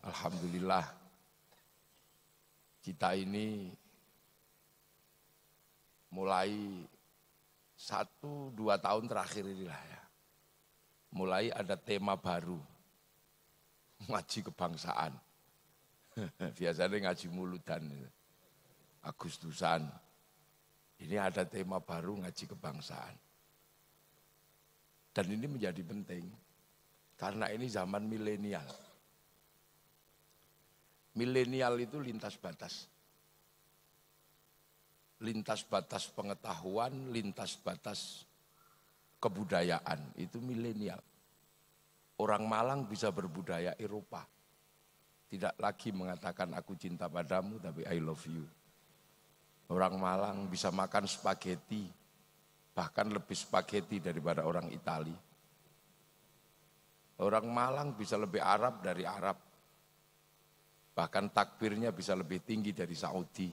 Alhamdulillah kita ini mulai 1-2 tahun terakhir inilah ya. Mulai ada tema baru, ngaji kebangsaan. Biasanya ngaji muludan, Agustusan. Ini ada tema baru ngaji kebangsaan. Dan ini menjadi penting, karena ini zaman milenial. Milenial itu lintas batas. Lintas batas pengetahuan, lintas batas kebudayaan, itu milenial. Orang Malang bisa berbudaya Eropa. Tidak lagi mengatakan aku cinta padamu, tapi I love you. Orang Malang bisa makan spaghetti, bahkan lebih spaghetti daripada orang Itali. Orang Malang bisa lebih Arab dari Arab. Bahkan takbirnya bisa lebih tinggi dari Saudi.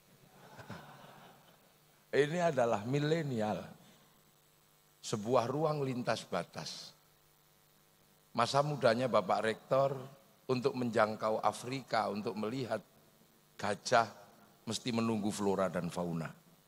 Ini adalah milenial. Sebuah ruang lintas batas. Masa mudanya Bapak Rektor untuk menjangkau Afrika, untuk melihat gajah, mesti menunggu flora dan fauna.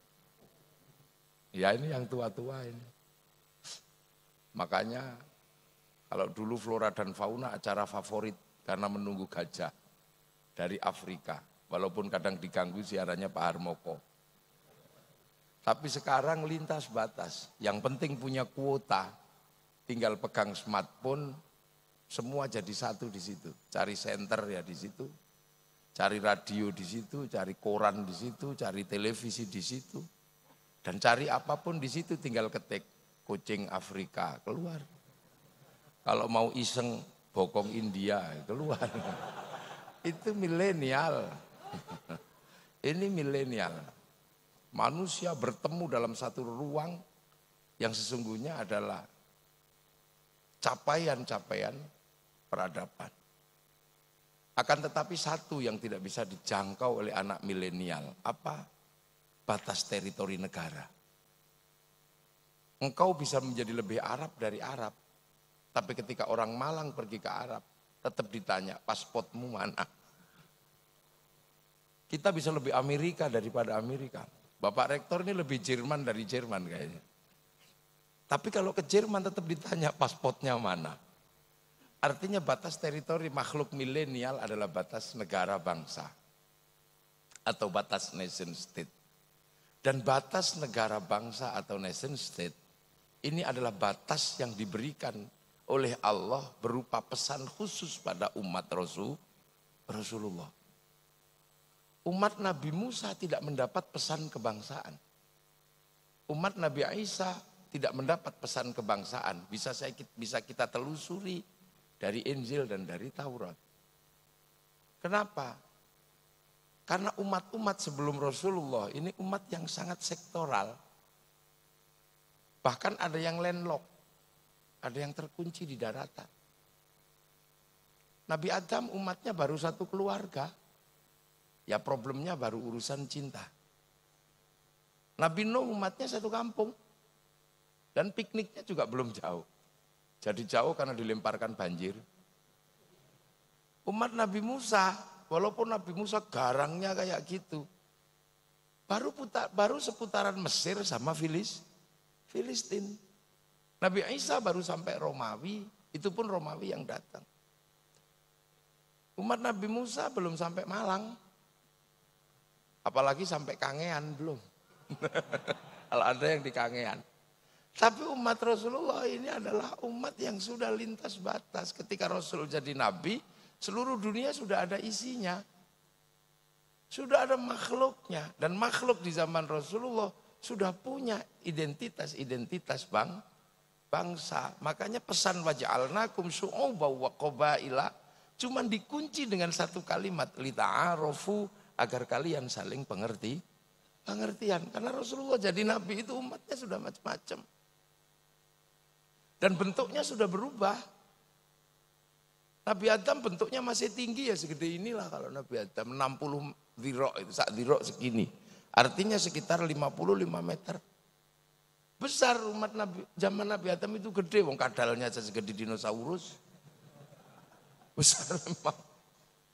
Ya ini yang tua-tua ini. Makanya kalau dulu flora dan fauna acara favorit karena menunggu gajah dari Afrika. Walaupun kadang diganggu siarannya Pak Harmoko. Tapi sekarang lintas batas. Yang penting punya kuota. Tinggal pegang smartphone, semua jadi satu di situ. Cari center ya di situ. Cari radio di situ, cari koran di situ, cari televisi di situ. Dan cari apapun di situ tinggal ketik kucing Afrika keluar. Kalau mau iseng bokong India keluar. Itu milenial. Ini milenial. Manusia bertemu dalam satu ruang yang sesungguhnya adalah capaian-capaian peradaban. Akan tetapi satu yang tidak bisa dijangkau oleh anak milenial, apa? Batas teritori negara. Engkau bisa menjadi lebih Arab dari Arab, tapi ketika orang Malang pergi ke Arab, tetap ditanya, pasportmu mana? Kita bisa lebih Amerika daripada Amerika. Bapak Rektor ini lebih Jerman dari Jerman kayaknya. Tapi kalau ke Jerman tetap ditanya pasportnya mana. Artinya batas teritori makhluk milenial adalah batas negara bangsa. Atau batas nation state. Dan batas negara bangsa atau nation state ini adalah batas yang diberikan oleh Allah berupa pesan khusus pada umat Rasulullah. Umat Nabi Musa tidak mendapat pesan kebangsaan. Umat Nabi Isa tidak mendapat pesan kebangsaan. Bisa kita telusuri dari Injil dan dari Taurat. Kenapa? Karena umat-umat sebelum Rasulullah ini umat yang sangat sektoral. Bahkan ada yang landlock, ada yang terkunci di daratan. Nabi Adam umatnya baru satu keluarga. Ya problemnya baru urusan cinta. Nabi Nuh umatnya satu kampung. Dan pikniknya juga belum jauh. Jadi jauh karena dilemparkan banjir. Umat Nabi Musa, walaupun Nabi Musa garangnya kayak gitu. Baru seputaran Mesir sama Filistin. Nabi Isa baru sampai Romawi, itu pun Romawi yang datang. Umat Nabi Musa belum sampai Malang. Apalagi sampai Kangean belum. Kalau ada yang di Kangean. Tapi umat Rasulullah ini adalah umat yang sudah lintas batas. Ketika Rasul jadi nabi, seluruh dunia sudah ada isinya. Sudah ada makhluknya. Dan makhluk di zaman Rasulullah sudah punya identitas bangsa. Makanya pesan waja'alnakum syu'uban wa qabaila cuman dikunci dengan satu kalimat, lita'arofu, agar kalian saling pengertian. Karena Rasulullah jadi nabi itu umatnya sudah macam-macam. Dan bentuknya sudah berubah. Nabi Adam bentuknya masih tinggi ya segede inilah kalau Nabi Adam. 60 dhiro itu, sak dhiro segini. Artinya sekitar 55 meter. Besar umat Nabi, zaman Nabi Adam itu gede. Wong kadalnya aja segede dinosaurus. Besar memang.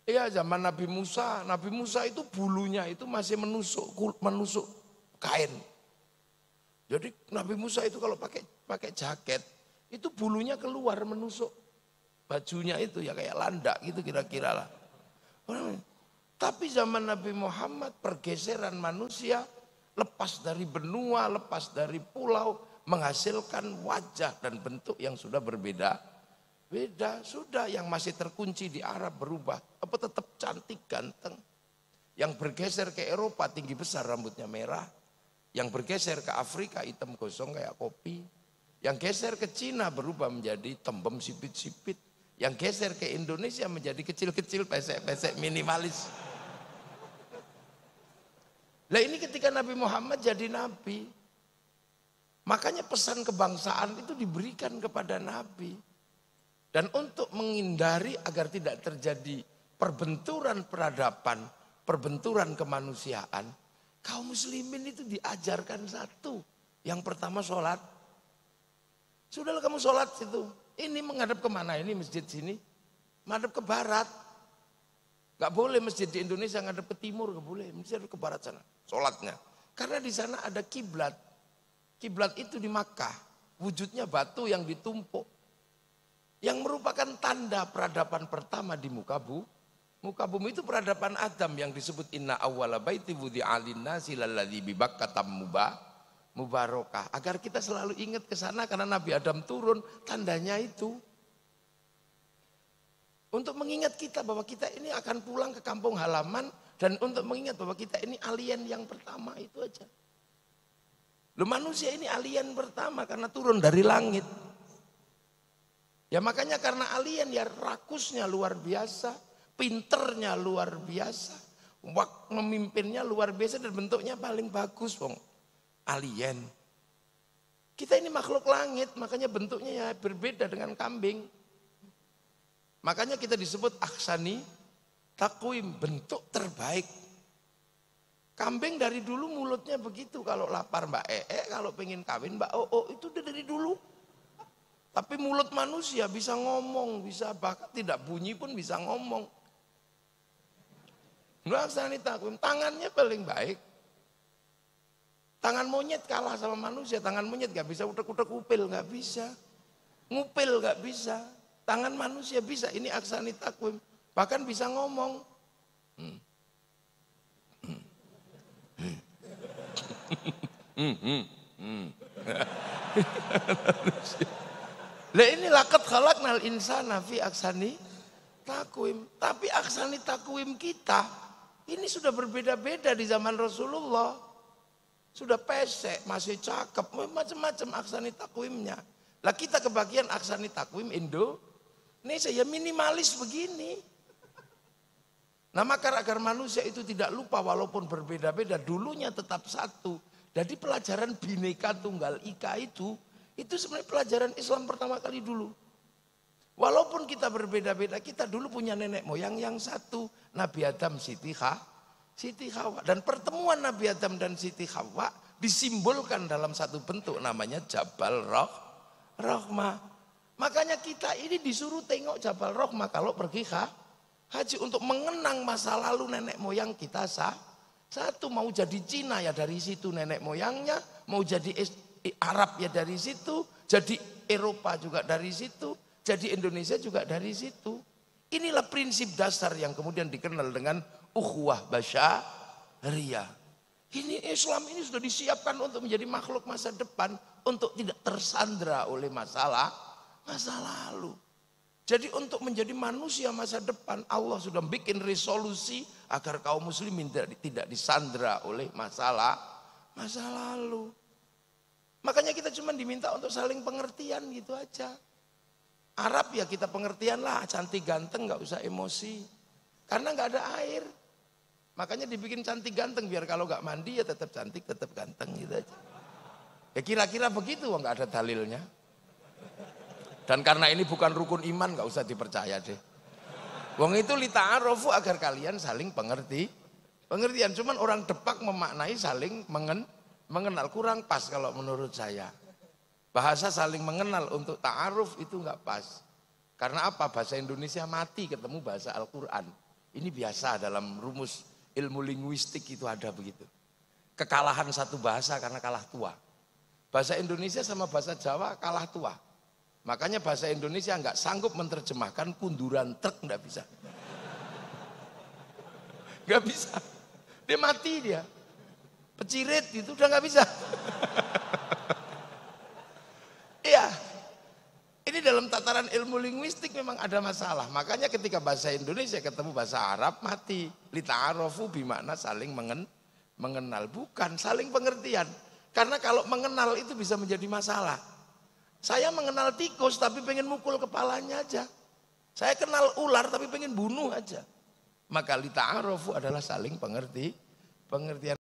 Iya, zaman Nabi Musa. Nabi Musa itu bulunya itu masih menusuk kain. Jadi Nabi Musa itu kalau pakai jaket, itu bulunya keluar menusuk bajunya itu ya kayak landak gitu kira-kira lah. Tapi zaman Nabi Muhammad pergeseran manusia lepas dari benua, lepas dari pulau, menghasilkan wajah dan bentuk yang sudah berbeda. Beda, sudah yang masih terkunci di Arab berubah, apa tetap cantik ganteng. Yang bergeser ke Eropa tinggi besar rambutnya merah. Yang bergeser ke Afrika hitam gosong kayak kopi. Yang geser ke Cina berubah menjadi tembem sipit-sipit. Yang geser ke Indonesia menjadi kecil-kecil pesek-pesek minimalis. Lah ini ketika Nabi Muhammad jadi Nabi. Makanya pesan kebangsaan itu diberikan kepada Nabi. Dan untuk menghindari agar tidak terjadi perbenturan peradaban, perbenturan kemanusiaan, kaum muslimin itu diajarkan satu. Yang pertama sholat. Sudahlah kamu sholat situ. Ini menghadap kemana? Ini masjid sini. Menghadap ke barat. Gak boleh masjid di Indonesia menghadap ke timur. Gak boleh. Masjid ke barat sana. Sholatnya. Karena di sana ada kiblat. Kiblat itu di Makkah. Wujudnya batu yang ditumpuk. Yang merupakan tanda peradaban pertama di muka bumi. Muka bumi itu peradaban Adam yang disebut inna awwala baiti wudi'a lin-nasi lalladzi bi Bakkah mubarakah. Agar kita selalu ingat ke sana karena Nabi Adam turun, tandanya itu. Untuk mengingat kita bahwa kita ini akan pulang ke kampung halaman dan untuk mengingat bahwa kita ini alien yang pertama, itu aja. Loh, manusia ini alien pertama karena turun dari langit. Ya makanya karena alien ya rakusnya luar biasa, pinternya luar biasa, memimpinnya luar biasa dan bentuknya paling bagus, wong. Alien. Kita ini makhluk langit, makanya bentuknya ya berbeda dengan kambing. Makanya kita disebut ahsani takwim, bentuk terbaik. Kambing dari dulu mulutnya begitu, kalau lapar Mbak kalau pengen kawin Mbak itu udah dari dulu. Tapi mulut manusia bisa ngomong, bisa bahkan tidak bunyi pun bisa ngomong. Ahsani takwim, tangannya paling baik. Tangan monyet kalah sama manusia, tangan monyet gak bisa utek-utek upil, gak bisa. Ngupil gak bisa. Tangan manusia bisa, ini ahsani takwim. Bahkan bisa ngomong. Lah ini laqad khalaqnal insana fi ahsani takwim. Tapi ahsani takwim kita ini sudah berbeda-beda di zaman Rasulullah. Sudah pesek, masih cakep, macam-macam ahsani takwimnya. Lah kita kebagian ahsani takwim Indonesia ya minimalis begini. Nah maka agar manusia itu tidak lupa walaupun berbeda-beda, dulunya tetap satu. Jadi pelajaran Bhinneka Tunggal Ika itu sebenarnya pelajaran Islam pertama kali dulu. Walaupun kita berbeda-beda, kita dulu punya nenek moyang yang satu. Nabi Adam, Siti Hawa. Dan pertemuan Nabi Adam dan Siti Hawa disimbolkan dalam satu bentuk namanya Jabal Rahmah. Makanya kita ini disuruh tengok Jabal Rahmah kalau pergi haji untuk mengenang masa lalu nenek moyang kita satu. Mau jadi Cina ya dari situ nenek moyangnya, mau jadi Arab ya dari situ, jadi Eropa juga dari situ, jadi Indonesia juga dari situ. Inilah prinsip dasar yang kemudian dikenal dengan ukhuwah basyariyah. Ini Islam ini sudah disiapkan untuk menjadi makhluk masa depan, untuk tidak tersandra oleh masa lalu. Jadi untuk menjadi manusia masa depan, Allah sudah bikin resolusi agar kaum muslimin tidak disandra oleh masa lalu. Makanya kita cuma diminta untuk saling pengertian gitu aja. Arab ya kita pengertian lah, cantik ganteng gak usah emosi. Karena gak ada air. Makanya dibikin cantik ganteng biar kalau gak mandi ya tetap cantik, tetap ganteng gitu aja. Ya kira-kira begitu, gak ada dalilnya. Dan karena ini bukan rukun iman gak usah dipercaya deh. Wong itu lita'arofu agar kalian saling pengertian. Cuman orang Depak memaknai saling mengenal kurang pas kalau menurut saya. Bahasa saling mengenal untuk ta'aruf itu enggak pas. Karena apa? Bahasa Indonesia mati ketemu bahasa Al-Quran. Ini biasa dalam rumus ilmu linguistik itu ada begitu. Kekalahan satu bahasa karena kalah tua. Bahasa Indonesia sama bahasa Jawa kalah tua. Makanya bahasa Indonesia nggak sanggup menerjemahkan kunduran truk, nggak bisa. Nggak bisa. Dia mati dia. Pecirit itu udah nggak bisa. Iya. Ini dalam tataran ilmu linguistik memang ada masalah. Makanya ketika bahasa Indonesia ketemu bahasa Arab mati. Lita'arofu bimakna saling mengenal. Bukan saling pengertian. Karena kalau mengenal itu bisa menjadi masalah. Saya mengenal tikus tapi pengen mukul kepalanya aja. Saya kenal ular tapi pengen bunuh aja. Maka lita'arofu adalah saling pengertian.